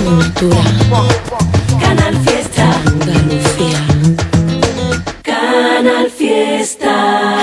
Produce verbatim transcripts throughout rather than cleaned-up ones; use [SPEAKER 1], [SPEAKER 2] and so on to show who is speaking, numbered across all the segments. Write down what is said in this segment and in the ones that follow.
[SPEAKER 1] Cultura.
[SPEAKER 2] Canal Fiesta.
[SPEAKER 1] Andalucía.
[SPEAKER 2] Canal Fiesta.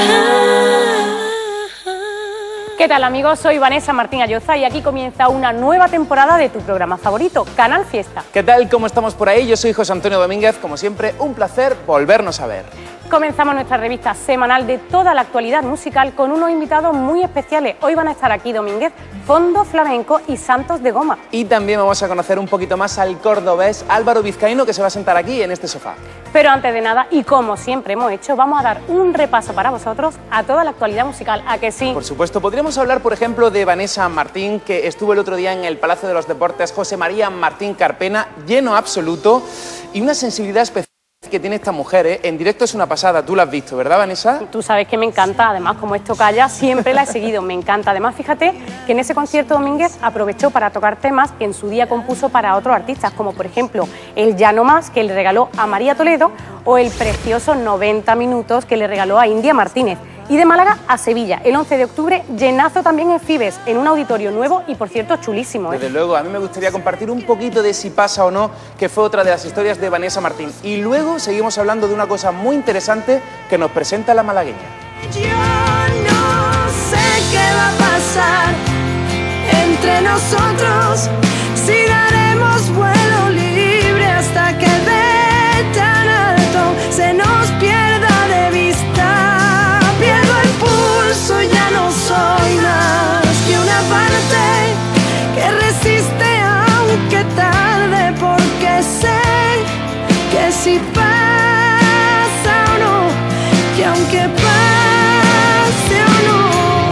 [SPEAKER 3] ¿Qué tal, amigos? Soy Vanessa Martín Ayoza y aquí comienza una nueva temporada de tu programa favorito, Canal Fiesta.
[SPEAKER 4] ¿Qué tal? ¿Cómo estamos por ahí? Yo soy José Antonio Domínguez. Como siempre, un placer volvernos a ver.
[SPEAKER 3] Comenzamos nuestra revista semanal de toda la actualidad musical con unos invitados muy especiales. Hoy van a estar aquí Domínguez, Fondo Flamenco y Santos de Goma.
[SPEAKER 4] Y también vamos a conocer un poquito más al cordobés Álvaro Vizcaíno, que se va a sentar aquí en este sofá.
[SPEAKER 3] Pero antes de nada, y como siempre hemos hecho, vamos a dar un repaso para vosotros a toda la actualidad musical. ¿A que sí?
[SPEAKER 4] Por supuesto. Podríamos hablar, por ejemplo, de Vanessa Martín, que estuvo el otro día en el Palacio de los Deportes, José María Martín Carpena, lleno absoluto, y una sensibilidad especial que tiene esta mujer, ¿eh? En directo es una pasada. Tú la has visto, ¿verdad, Vanessa?
[SPEAKER 3] Tú sabes que me encanta, además, como esto calla, siempre la he seguido, me encanta. Además, fíjate que en ese concierto Domínguez aprovechó para tocar temas que en su día compuso para otros artistas, como por ejemplo el Ya no más, que le regaló a María Toledo, o el precioso noventa minutos que le regaló a India Martínez. Y de Málaga a Sevilla, el once de octubre, llenazo también en Fibes, en un auditorio nuevo y, por cierto, chulísimo, ¿eh?
[SPEAKER 4] Desde luego, a mí me gustaría compartir un poquito de Si pasa o no, que fue otra de las historias de Vanessa Martín. Y luego seguimos hablando de una cosa muy interesante que nos presenta la malagueña.
[SPEAKER 2] Yo no sé qué va a pasar entre nosotros, si daremos vuelo libre hasta que de tan alto se nos pierda de vista. Pierdo el pulso, ya no soy más que una parte que resiste aunque tarde, porque sé que si pasa o no, que aunque pase o no.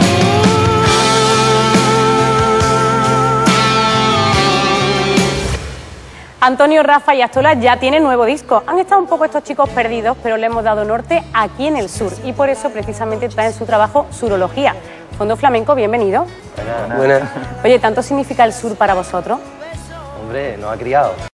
[SPEAKER 3] Antonio, Rafa y Astola ya tienen nuevo disco. Han estado un poco estos chicos perdidos, pero le hemos dado norte aquí en el sur. Y por eso precisamente traen su trabajo Surología. Fondo Flamenco, bienvenido.
[SPEAKER 5] Buenas.
[SPEAKER 3] Oye, ¿tanto significa el sur para vosotros?
[SPEAKER 5] Hombre, nos ha criado.